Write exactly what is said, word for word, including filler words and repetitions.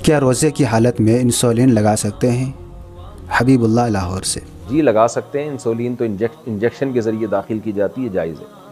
क्या रोज़े की हालत में इंसुलिन लगा सकते हैं? हबीबुल्लाह लाहौर से। जी लगा सकते हैं। इंसुलिन तो इंजेक्शन के ज़रिए दाखिल की जाती है, जायज़ है।